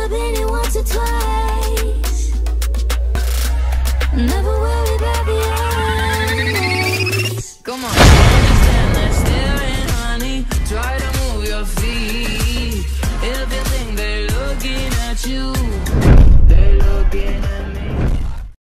up in it once or twice. Never worry about the eyes. Come on.